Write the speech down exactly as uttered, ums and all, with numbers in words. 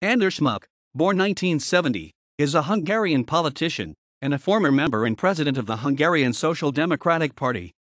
Andor Schmuck, born nineteen seventy, is a Hungarian politician and a former member and president of the Hungarian Social Democratic Party.